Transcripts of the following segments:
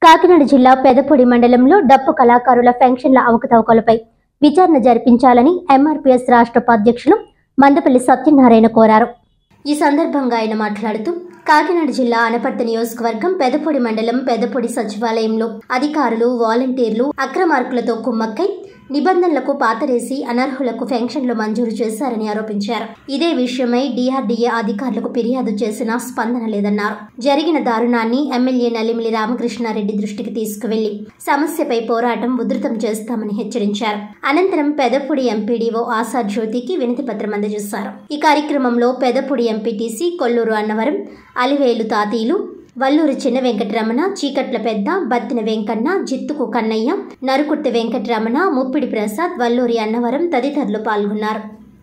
కాకినాడ జిల్లా పెదపూడి మండలంలో డప్పు కళాకారుల పెన్షన్ల అవకతవకలపై విచారణ జరిపించాలని ఎంఆర్పీఎస్ రాష్ట్ర ఉపాధ్యక్షులు మందపల్లి సత్యనారాయణ కోరారు. ఈ సందర్భంగా ఆయన మాట్లాడుతూ కాకినాడ జిల్లా అనపర్తి నియోజకవర్గం పెదపూడి మండలం పెదపూడి సచివాలయంలో అధికారులు వాలంటీర్లు అక్రమార్కులతో కుమ్మక్కై నిబంధనలకు పాతరేసి అనర్హులకు పెన్షన్లు మంజూరు చేశారని ఆరోపించారు. ఇదే విషయమై డిఆర్డీఏ అధికారులకు ఫిర్యాదు చేసినా స్పందన లేదన్నారు. జరిగిన దారుణాన్ని ఎమ్మెల్యే నల్లిమిలి రామకృష్ణారెడ్డి దృష్టికి తీసుకువెళ్లి సమస్యపై పోరాటం ఉధృతం చేస్తామని హెచ్చరించారు. అనంతరం పెదపూడి ఎంపీడీఓ ఆశా జ్యోతికి వినతి పత్రం అందజేశారు. ఈ కార్యక్రమంలో పెదపూడి ఎంపీటీసీ కొల్లూరు అన్నవరం, అలివేలు తాతీలు, వల్లూరి చిన్న వెంకటరమణ, చీకట్ల పెద్ద, బత్తిన వెంకన్న, జిత్తుకు కన్నయ్య, నరుకుర్తి వెంకటరమణ, ముప్పిడి ప్రసాద్, వల్లూరి అన్నవరం తదితరులు పాల్గొన్నారు.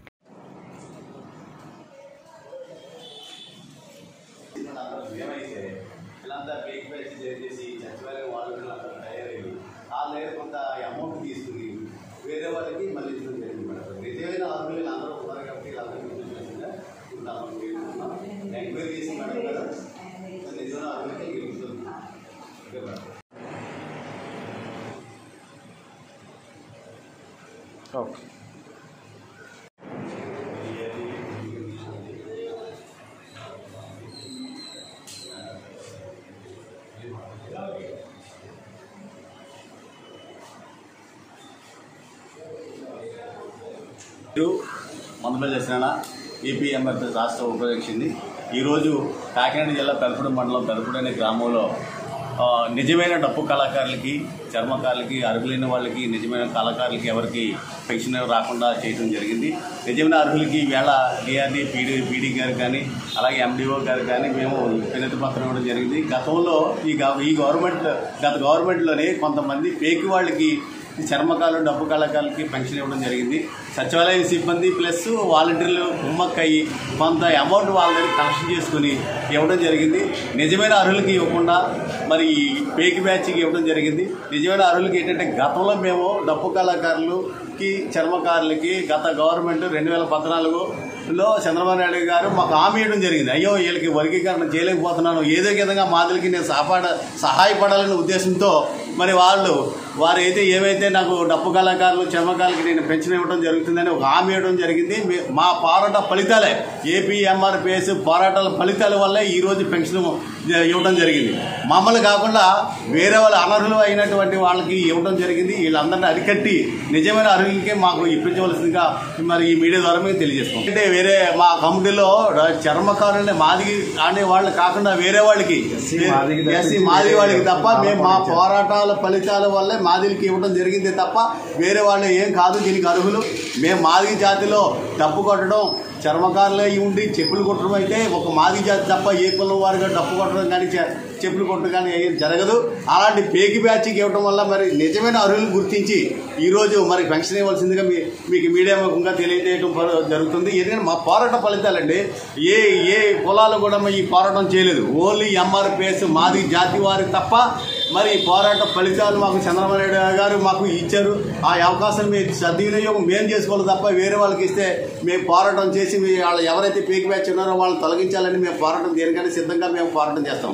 Okay. Mandapalli Satyanarayana AP MRPS రాష్ట్ర ఉపాధ్యక్షుడిని. ఈరోజు కాకినాడ జిల్లా పెదపూడి మండలం పెదపూడి అనే గ్రామంలో నిజమైన డప్పు కళాకారులకి, చర్మకారులకి, అర్హులైన వాళ్ళకి, నిజమైన కళాకారులకి ఎవరికి పెన్షన్ రాకుండా చేయడం జరిగింది. నిజమైన అర్హులకి ఈవేళ డిఆర్డీ పీడీ గారు కానీ అలాగే ఎండిఓ గారు కానీ మేము వినతి పత్రం ఇవ్వడం జరిగింది. గతంలో గత గవర్నమెంట్లోనే కొంతమంది పేకి వాళ్ళకి చర్మకారులు, డప్పు కళాకారులకి పెన్షన్ ఇవ్వడం జరిగింది. సచివాలయ సిబ్బంది ప్లస్ వాలంటీర్లు కుమ్మక్కయ్యి కొంత అమౌంట్ వాళ్ళ దగ్గర కలెక్షన్ చేసుకుని ఇవ్వడం జరిగింది. నిజమైన అర్హులకి ఇవ్వకుండా మరి పేకి బ్యాచ్కి ఇవ్వడం జరిగింది. నిజమైన అర్హులకి ఏంటంటే గతంలో మేము డప్పు కళాకారులకి, చర్మకారులకి గత గవర్నమెంట్ 2014లో చంద్రబాబు నాయుడు గారు మాకు హామీ ఇవ్వడం జరిగింది. అయ్యో వీళ్ళకి వర్గీకరణ చేయలేకపోతున్నాను, ఏదో విధంగా మాదిరికి నేను సహాయపడాలనే ఉద్దేశంతో మరి వారు ఏవైతే నాకు డప్పు కళాకారులు, చర్మకారులకి నేను పెన్షన్ ఇవ్వడం జరుగుతుందని ఒక హామీ ఇవ్వడం జరిగింది. మా పోరాట ఫలితాలే, ఏపీ ఎంఆర్పీఎస్ పోరాటాల ఫలితాల వల్లే ఈరోజు పెన్షన్ ఇవ్వడం జరిగింది. మమ్మల్ని కాకుండా వేరే వాళ్ళ అనర్హులు అయినటువంటి వాళ్ళకి ఇవ్వడం జరిగింది. వీళ్ళందరినీ అరికట్టి నిజమైన అర్హులకే మాకు ఇప్పించవలసిందిగా మరి ఈ మీడియా ద్వారా మేము తెలియజేస్తాం. అంటే వేరే మా కమిటీలో చర్మకారులని మాది అనే వాళ్ళు కాకుండా వేరే వాళ్ళకి మాది వాళ్ళకి తప్ప మేము మా పోరాటాల ఫలితాల వల్లే మాదిలికి ఇవ్వడం జరిగింది తప్ప వేరే వాళ్ళు ఏం కాదు దీనికి అర్హులు. మేము మాదిగ జాతిలో డప్పు కొట్టడం, చర్మకారులే ఉండి చెప్పులు కొట్టడం అయితే ఒక మాదిగ జాతి తప్ప ఏ కులం వారిగా డప్పు కొట్టడం కానీ చెప్పులు కొట్టడం కానీ ఏం జరగదు. అలాంటి పేకి బ్యాచ్కి ఇవ్వడం వల్ల మరి నిజమైన అర్హులు గుర్తించి ఈరోజు మరి పెన్షన్ ఇవ్వాల్సిందిగా మీకు మీడియా ముఖంగా తెలియజేయడం జరుగుతుంది. ఎందుకంటే మా పోరాట ఫలితాలండి ఏ కులాలు కూడా ఈ పోరాటం చేయలేదు. ఓన్లీ ఎంఆర్పీఎస్ మాదిగ జాతి వారికి తప్ప మరి పోరాట ఫలితాలు మాకు చంద్రబాబు నాయుడు గారు మాకు ఇచ్చారు. ఆ అవకాశం మేము సద్వినియోగం మేము చేసుకోవాలి తప్ప వేరే వాళ్ళకి ఇస్తే మేము పోరాటం చేసి వాళ్ళు ఎవరైతే పేకి బ్యాచ్ ఉన్నారో వాళ్ళని తొలగించాలని మేము పోరాటం దేనికైనా సిద్ధంగా మేము పోరాటం చేస్తాం.